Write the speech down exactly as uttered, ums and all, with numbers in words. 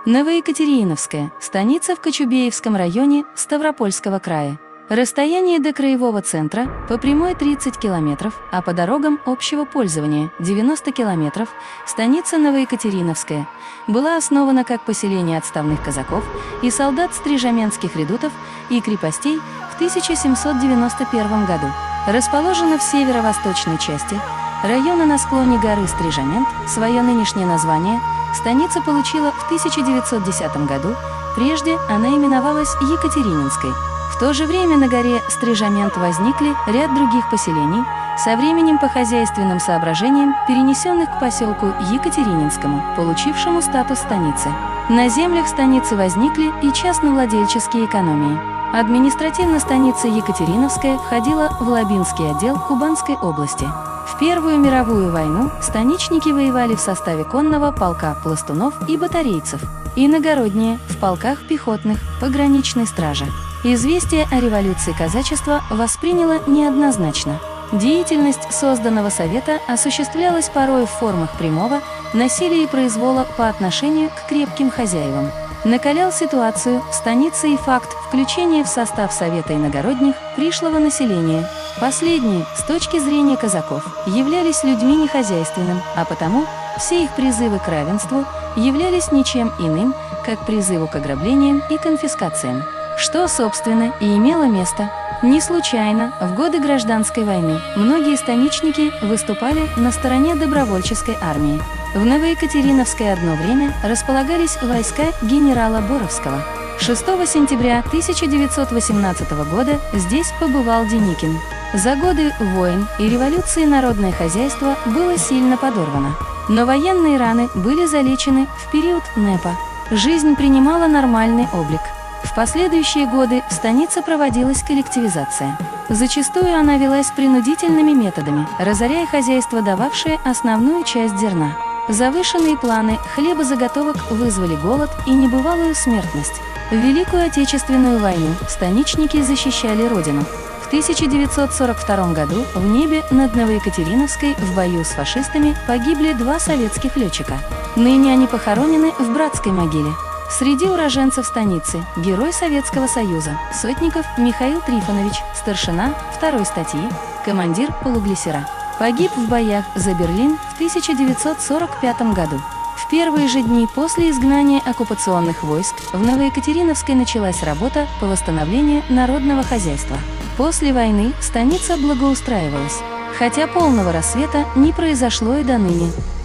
Новоекатериновская – станица в Кочубеевском районе Ставропольского края. Расстояние до краевого центра по прямой тридцать километров, а по дорогам общего пользования девяносто километров. Станица Новоекатериновская была основана как поселение отставных казаков и солдат стрижаменских редутов и крепостей в тысяча семьсот девяносто первом году. Расположена в северо-восточной части района на склоне горы Стрижамент. Свое нынешнее название станица получила в тысяча девятьсот десятом году, прежде она именовалась Екатерининской. В то же время на горе Стрижамент возникли ряд других поселений, со временем по хозяйственным соображениям перенесенных к поселку Екатерининскому, получившему статус станицы. На землях станицы возникли и частновладельческие экономии. Административно станица Екатериновская входила в Лабинский отдел Кубанской области. В Первую мировую войну станичники воевали в составе конного полка пластунов и батарейцев, иногородние в полках пехотных пограничной стражи. Известие о революции казачества восприняло неоднозначно. Деятельность созданного совета осуществлялась порой в формах прямого насилия и произвола по отношению к крепким хозяевам. Накалял ситуацию в станице и факт включения в состав совета иногородних пришлого населения. Последние, с точки зрения казаков, являлись людьми нехозяйственным, а потому все их призывы к равенству являлись ничем иным, как призыву к ограблениям и конфискациям. Что, собственно, и имело место. Не случайно в годы Гражданской войны многие станичники выступали на стороне добровольческой армии. В Новоекатериновской одно время располагались войска генерала Боровского. шестого сентября тысяча девятьсот восемнадцатого года здесь побывал Деникин. За годы войн и революции народное хозяйство было сильно подорвано. Но военные раны были залечены в период НЭПа. Жизнь принимала нормальный облик. В последующие годы в станице проводилась коллективизация. Зачастую она велась принудительными методами, разоряя хозяйство, дававшее основную часть зерна. Завышенные планы хлебозаготовок вызвали голод и небывалую смертность. В Великую Отечественную войну станичники защищали родину. В тысяча девятьсот сорок втором году в небе над Новоекатериновской в бою с фашистами погибли два советских летчика. Ныне они похоронены в братской могиле. Среди уроженцев станицы – герой Советского Союза, Сотников Михаил Трифонович, старшина второй статьи, командир полуглиссера. Погиб в боях за Берлин в тысяча девятьсот сорок пятом году. В первые же дни после изгнания оккупационных войск в Новоекатериновской началась работа по восстановлению народного хозяйства. После войны станица благоустраивалась, хотя полного рассвета не произошло и до ныне.